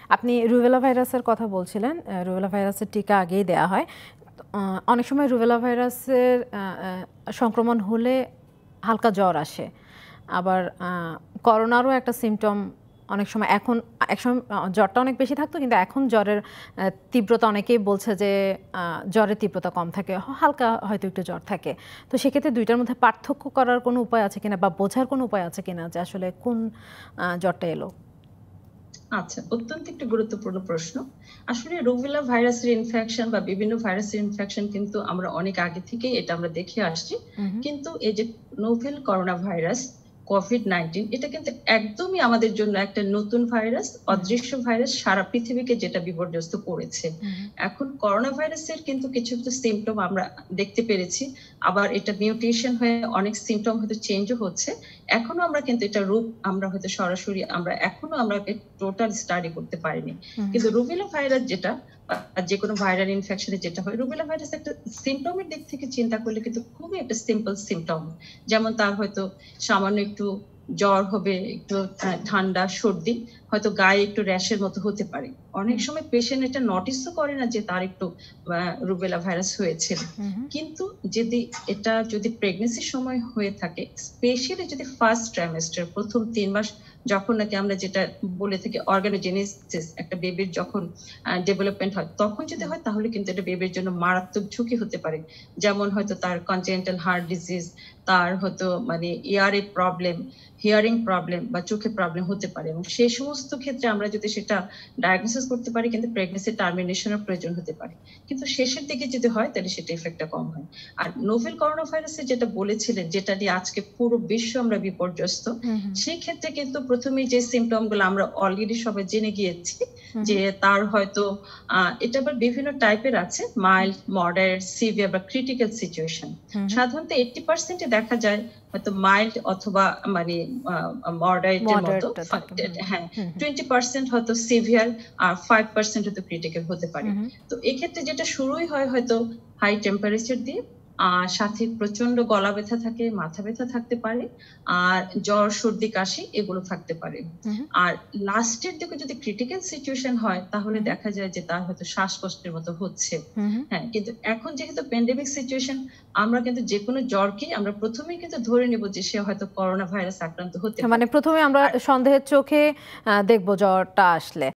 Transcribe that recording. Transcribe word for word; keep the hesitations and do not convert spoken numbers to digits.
আপনি রুবেলা ভাইরাসের কথা বলছিলেন। রুবেলা ভাইরাসের টিকা আগেই দেওয়া হয়। অনেক সময় রুবেলা ভাইরাসের সংক্রমণ হলে হালকা জ্বর আসে, আবার করোনারও একটা সিমটম অনেক সময়, এখন একসময় জ্বরটা অনেক বেশি থাকতো, কিন্তু এখন জ্বরের তীব্রতা অনেকেই বলছে যে জ্বরের তীব্রতা কম থাকে, হালকা হয়তো একটু জ্বর থাকে। তো সেক্ষেত্রে দুইটার মধ্যে পার্থক্য করার কোনো উপায় আছে কিনা, বা বোঝার কোনো উপায় আছে কিনা যে আসলে কোন জ্বরটা এলো? আচ্ছা, অত্যন্ত একটি গুরুত্বপূর্ণ প্রশ্ন। আসলে রুবেলা ভাইরাসের ইনফেকশন বা বিভিন্ন ভাইরাসের ইনফেকশন কিন্তু আমরা অনেক আগে থেকেই এটা আমরা দেখে আসছি। কিন্তু এই যে novel corona virus covid nineteen, এটা কিন্তু একদমই আমাদের জন্য একটা নতুন ভাইরাস, অদৃশ্য ভাইরাস, সারা পৃথিবীকে যেটা বিপর্যস্ত করেছে। এখন করোনা ভাইরাসের কিন্তু কিছু কিছু সিমটম আমরা দেখতে পেরেছি, আবার এটা মিউটেশন হয়ে অনেক সিমটম হয়তো চেঞ্জও হচ্ছে। এখনো আমরা কিন্তু এটা রূপ আমরা হয়তো সরাসরি আমরা এখনো আমরা টোটাল স্টাডি করতে পারিনি। কিন্তু রুবেলা ভাইরাস যেটা, যে কোনো ভাইরাল ইনফেকশনে যেটা হয়, রুবেলা ভাইরাস একটা সিমটমের দিক থেকে চিন্তা করলে কিন্তু খুবই একটা সিম্পল সিমটম। যেমন তার হয়তো সামান্য একটু জ্বর হবে, একটু ঠান্ডা সর্দি, হয়তো গায়ে একটু র্যাশের মতো হতে পারে। অনেক সময় পেশেন্ট এটা নোটিসও করে না যে তার একটু রুবেলা ভাইরাস হয়েছে। কিন্তু যদি এটা যদি প্রেগন্যান্সির সময় হয়ে থাকে, স্পেশালি যদি ফার্স্ট ট্রাইমেস্টার, প্রথম তিন মাস যখন নাকি আমরা যেটা বলে থাকি অর্গানোজেনেসিস, একটা বেবির যখন ডেভেলপমেন্ট হয়, তখন যদি হয় তাহলে কিন্তু এটা বেবির জন্য মারাত্মক ঝুঁকি হতে পারে। যেমন হয়তো তার কনজেনিটাল হার্ট ডিজিজ, তার হয়তো মানে ইয়ারে প্রবলেম, হিয়ারিং প্রবলেম বা চোখে প্রবলেম হতে পারে, এবং সেই সমস্ত ক্ষেত্রে আমরা যদি সেটা ডায়াগনোসিস করতে পারি, কিন্তু প্রেগন্যান্সি টার্মিনেশনের প্রয়োজন হতে পারে। কিন্তু শেষের দিকে যদি হয় তাহলে সেটা এফেক্টটা কম হয়। আর নোভেল করোনা ভাইরাসে যেটা বলেছিলেন, যেটা নিয়ে আজকে পুরো বিশ্ব আমরা বিপর্যস্ত, সেই ক্ষেত্রে কিন্তু প্রথমে যে সিমটম গুলো আমরা অলরেডি সবাই জেনে গিয়েছি, যে তার হয়তো এটা আবার বিভিন্ন টাইপের আছে, মাইল্ড, মডারেট, সিভিয়ার বা ক্রিটিক্যাল সিচুয়েশন। সাধারণত আশি পার্সেন্ট দেখা যায় হয়তো মাইল্ড অথবা মানে মডারেটের মতো, হ্যাঁ, টোয়েন্টি পার্সেন্ট হয়তো সিভিয়ার, আর ফাইভ পার্সেন্ট হয়তো ক্রিটিক্যাল হতে পারে। তো এক্ষেত্রে যেটা শুরুই হয় হয়তো হাই টেম্পারেচার দিয়ে, আর সাথে প্রচন্ড গলা ব্যথা থাকে, মাথা ব্যথা থাকতে পারে, আর জ্বর, সর্দি, কাশি এগুলো থাকতে পারে। আর লাস্টের দিকে যদি ক্রিটিক্যাল সিচুয়েশন হয়, তাহলে দেখা যায় যে তার হয়তো শ্বাসকষ্টের মতো হচ্ছে। হ্যাঁ, কিন্তু এখন যেহেতু প্যান্ডেমিক সিচুয়েশন, আমরা কিন্তু যে কোনো জ্বরকেই আমরা প্রথমেই কিন্তু ধরে নেব যে সে হয়তো করোনা ভাইরাস আক্রান্ত হতে পারে। মানে প্রথমে আমরা সন্দেহের চোখে দেখবো জ্বরটা আসলে।